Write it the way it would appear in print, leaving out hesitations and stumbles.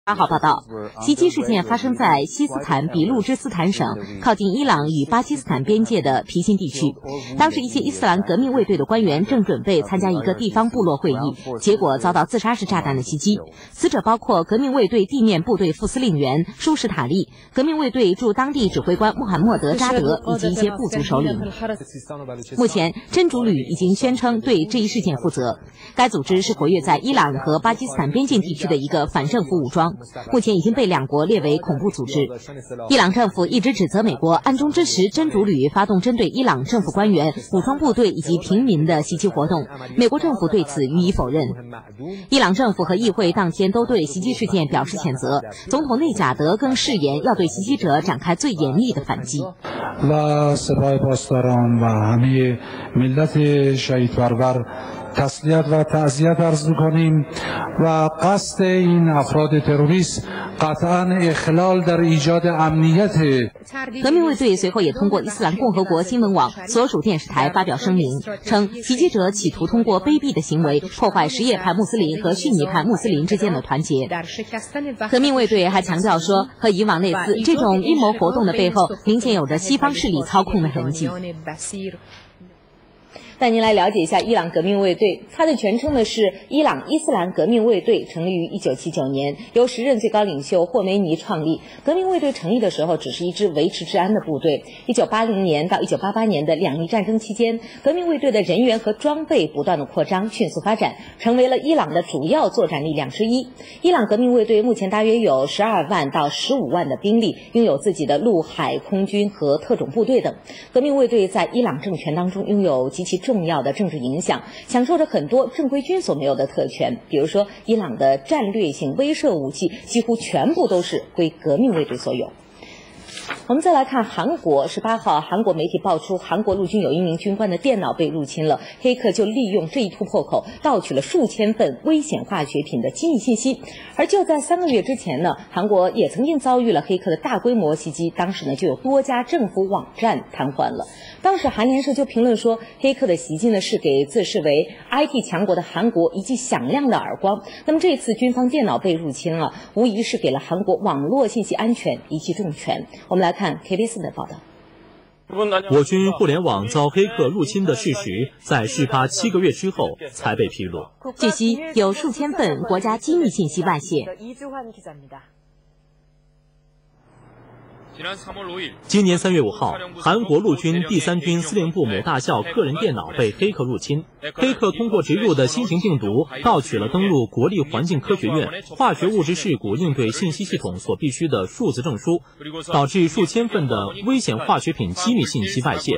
8号报道，袭击事件发生在西斯坦比路支斯坦省靠近伊朗与巴基斯坦边界的皮辛地区。当时，一些伊斯兰革命卫队的官员正准备参加一个地方部落会议，结果遭到自杀式炸弹的袭击。死者包括革命卫队地面部队副司令员舒什塔利、革命卫队驻当地指挥官穆罕默德扎德以及一些部族首领。目前，真主旅已经宣称对这一事件负责。该组织是活跃在伊朗和巴基斯坦边境地区的一个反政府武装。目前已经被两国列为恐怖组织。伊朗政府一直指责美国暗中支持真主旅发动针对伊朗政府官员、武装部队以及平民的袭击活动，美国政府对此予以否认。伊朗政府和议会当天都对袭击事件表示谴责，总统内贾德更誓言要对袭击者展开最严厉的反击。 تسلیت و تعزیت عرض می‌کنیم و قصد این افراد تروریست قطعاً اخلال در ایجاد امنیت。 革命卫队随后也通过伊斯兰共和国新闻网所属电视台发表声明，称袭击者企图通过卑鄙的行为破坏什叶派穆斯林和逊尼派穆斯林之间的团结。革命卫队还强调说，和以往类似，这种阴谋活动的背后明显有着西方势力操控的痕迹。带您来了解一下伊朗革命卫队，它的全称呢是伊朗伊斯兰革命卫队，成立于1979年，由时任最高领袖霍梅尼创立。革命卫队成立的时候只是一支维持治安的部队。1980年到1988年的两伊战争期间，革命卫队的人员和装备不断的扩张，迅速发展，成为了伊朗的主要作战力量之一。伊朗革命卫队目前大约有12万到15万的兵力，拥有自己的陆海空军和特种部队等。革命卫队在伊朗政权当中拥有极其重要的政治影响，享受着很多正规军所没有的特权，比如说伊朗的战略性威慑武器几乎全部都是归革命卫队所有。我们再来看韩国，18号，韩国媒体爆出韩国陆军有一名军官的电脑被入侵了，黑客就利用这一突破口盗取了数千份危险化学品的机密信息。而就在3个月之前呢，韩国也曾经遭遇了黑客的大规模袭击，当时呢就有多家政府网站瘫痪了。当时韩联社就评论说，黑客的袭击呢是给自视为 IT 强国的韩国一记响亮的耳光。那么这次军方电脑被入侵了，无疑是给了韩国网络信息安全一记重拳。我们来看 KBS 的报道。 我军互联网遭黑客入侵的事实，在事发7个月之后才被披露。 据悉，有数千份国家机密信息外泄。 今年3月5号，韩国陆军第3军司令部某大校个人电脑被黑客入侵。黑客通过植入的新型病毒盗取了登录国立环境科学院化学物质事故应对信息系统所必须的数字证书，导致数千份的危险化学品机密信息外泄。